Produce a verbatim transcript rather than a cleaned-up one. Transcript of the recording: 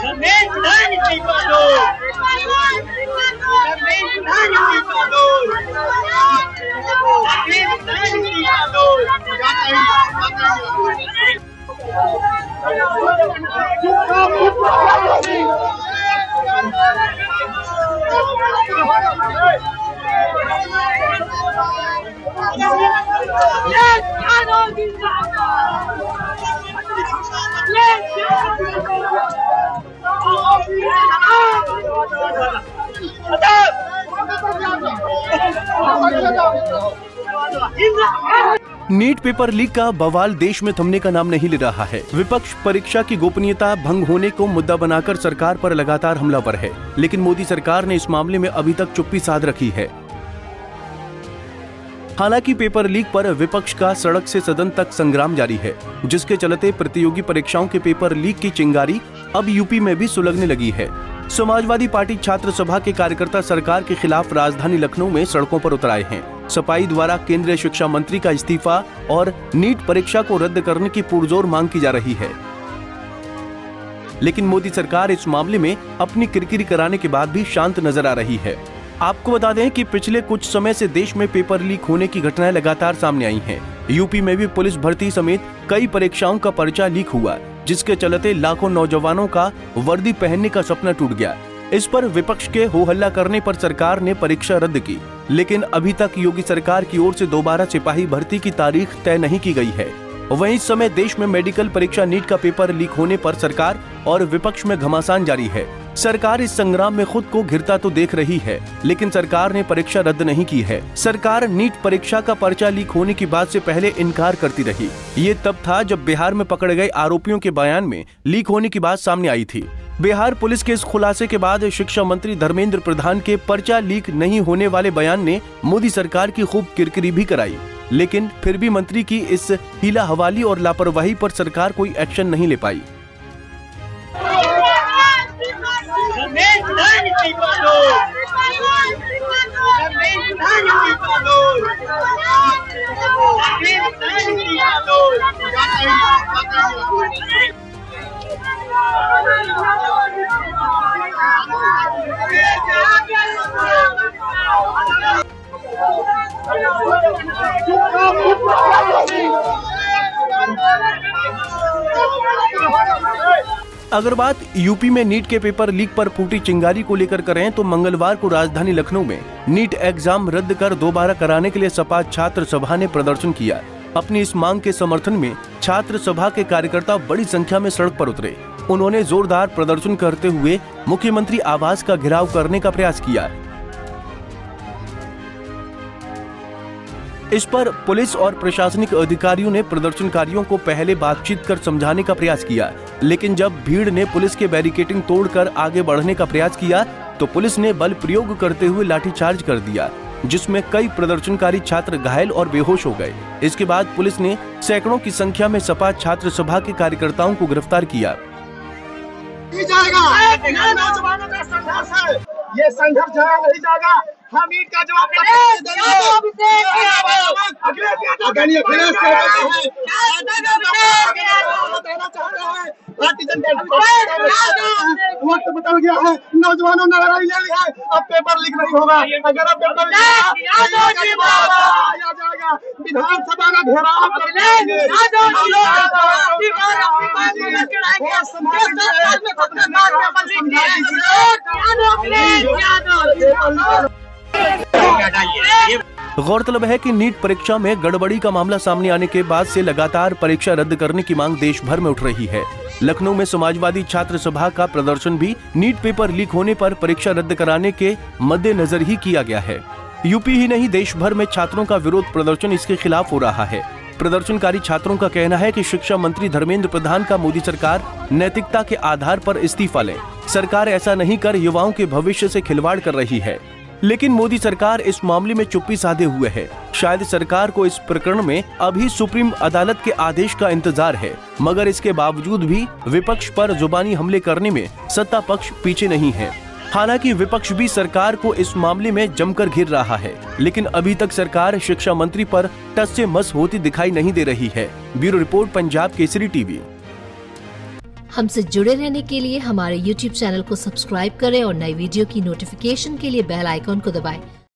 NEET paper leak का बवाल देश में थमने का नाम नहीं ले रहा है। विपक्ष परीक्षा की गोपनीयता भंग होने को मुद्दा बनाकर सरकार पर लगातार हमलावर है, लेकिन मोदी सरकार ने इस मामले में अभी तक चुप्पी साध रखी है। हालांकि पेपर लीक पर विपक्ष का सड़क से सदन तक संग्राम जारी है, जिसके चलते प्रतियोगी परीक्षाओं के पेपर लीक की चिंगारी अब यूपी में भी सुलगने लगी है। समाजवादी पार्टी छात्र सभा के कार्यकर्ता सरकार के खिलाफ राजधानी लखनऊ में सड़कों पर उतर आए हैं। सपाई द्वारा केंद्रीय शिक्षा मंत्री का इस्तीफा और नीट परीक्षा को रद्द करने की पुरजोर मांग की जा रही है, लेकिन मोदी सरकार इस मामले में अपनी किरकिरी कराने के बाद भी शांत नजर आ रही है। आपको बता दें कि पिछले कुछ समय से देश में पेपर लीक होने की घटनाएं लगातार सामने आई हैं। यूपी में भी पुलिस भर्ती समेत कई परीक्षाओं का पर्चा लीक हुआ, जिसके चलते लाखों नौजवानों का वर्दी पहनने का सपना टूट गया। इस पर विपक्ष के हो हल्ला करने पर सरकार ने परीक्षा रद्द की, लेकिन अभी तक योगी सरकार की ओर से दोबारा सिपाही भर्ती की तारीख तय नहीं की गई है। वहीं इस समय देश में मेडिकल परीक्षा नीट का पेपर लीक होने पर सरकार और विपक्ष में घमासान जारी है। सरकार इस संग्राम में खुद को घिरता तो देख रही है, लेकिन सरकार ने परीक्षा रद्द नहीं की है। सरकार नीट परीक्षा का पर्चा लीक होने की बात से पहले इनकार करती रही। ये तब था जब बिहार में पकड़े गए आरोपियों के बयान में लीक होने की बात सामने आई थी। बिहार पुलिस के इस खुलासे के बाद शिक्षा मंत्री धर्मेंद्र प्रधान के पर्चा लीक नहीं होने वाले बयान ने मोदी सरकार की खूब किरकिरी भी कराई, लेकिन फिर भी मंत्री की इस हीला हवाली और लापरवाही पर सरकार कोई एक्शन नहीं ले पाई। अगर बात यूपी में नीट के पेपर लीक पर फूटी चिंगारी को लेकर करें तो मंगलवार को राजधानी लखनऊ में नीट एग्जाम रद्द कर दोबारा कराने के लिए सपा छात्र सभा ने प्रदर्शन किया। अपनी इस मांग के समर्थन में छात्र सभा के कार्यकर्ता बड़ी संख्या में सड़क पर उतरे। उन्होंने जोरदार प्रदर्शन करते हुए मुख्यमंत्री आवास का घेराव करने का प्रयास किया। इस पर पुलिस और प्रशासनिक अधिकारियों ने प्रदर्शनकारियों को पहले बातचीत कर समझाने का प्रयास किया, लेकिन जब भीड़ ने पुलिस के बैरिकेडिंग तोड़कर आगे बढ़ने का प्रयास किया तो पुलिस ने बल प्रयोग करते हुए लाठीचार्ज कर दिया, जिसमें कई प्रदर्शनकारी छात्र घायल और बेहोश हो गए। इसके बाद पुलिस ने सैकड़ों की संख्या में सपा छात्र सभा के कार्यकर्ताओं को गिरफ्तार किया। ये संघर्ष नहीं जाएगा। हम ईट का जवाब वक्त बदल गया है, नौजवानों ने लड़ाई ले ली है, अब पेपर लीक नहीं होगा। अगर अब पेपर जाएगा विधानसभा का घेराव कर लेंगे। गौरतलब है कि नीट परीक्षा में गड़बड़ी का मामला सामने आने के बाद से लगातार परीक्षा रद्द करने की मांग देश भर में उठ रही है। लखनऊ में समाजवादी छात्र सभा का प्रदर्शन भी नीट पेपर लीक होने पर परीक्षा रद्द कराने के मद्देनजर ही किया गया है। यूपी ही नहीं देश भर में छात्रों का विरोध प्रदर्शन इसके खिलाफ हो रहा है। प्रदर्शनकारी छात्रों का कहना है कि शिक्षा मंत्री धर्मेंद्र प्रधान का मोदी सरकार नैतिकता के आधार पर इस्तीफा ले। सरकार ऐसा नहीं कर युवाओं के भविष्य से खिलवाड़ कर रही है, लेकिन मोदी सरकार इस मामले में चुप्पी साधे हुए है। शायद सरकार को इस प्रकरण में अभी सुप्रीम अदालत के आदेश का इंतजार है, मगर इसके बावजूद भी विपक्ष पर जुबानी हमले करने में सत्ता पक्ष पीछे नहीं है। हालांकि विपक्ष भी सरकार को इस मामले में जमकर घिर रहा है, लेकिन अभी तक सरकार शिक्षा मंत्री पर टस से मस होती दिखाई नहीं दे रही है। Bureau report, Punjab Kesari TV. हमसे जुड़े रहने के लिए हमारे यूट्यूब चैनल को सब्सक्राइब करें और नई वीडियो की नोटिफिकेशन के लिए बेल आइकॉन को दबाएं।